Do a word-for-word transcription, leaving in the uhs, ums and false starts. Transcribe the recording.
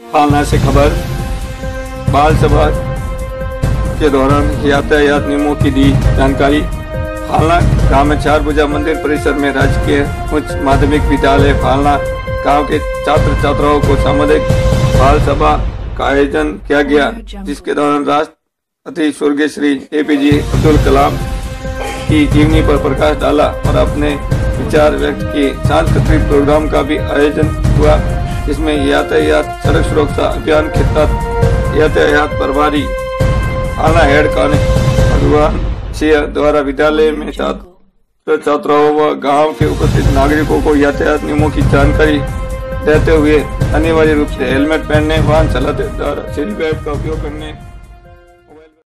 फालना से खबर। बाल सभा के दौरान यातायात नियमों की दी जानकारी। फालना गांव में चार भुजा मंदिर परिसर में राजकीय उच्च माध्यमिक विद्यालय फालना गांव के छात्र छात्राओं को सामुदायिक बाल सभा का आयोजन किया गया, जिसके दौरान राष्ट्रपति स्वर्गीय श्री एपीजे अब्दुल कलाम की जीवनी पर प्रकाश डाला और अपने विचार व्यक्त किए। सांस्कृतिक प्रोग्राम का भी आयोजन हुआ, जिसमें यातायात सड़क सुरक्षा अभियान के तहत यातायात प्रभारी फालना हेड कांस्टेबल भगवान सिंह द्वारा विद्यालय में छात्र छात्राओं व गांव के उपस्थित नागरिकों को यातायात नियमों की जानकारी देते हुए अनिवार्य रूप से हेलमेट पहनने, वाहन चलाते द्वारा सीट बेल्ट का उपयोग करने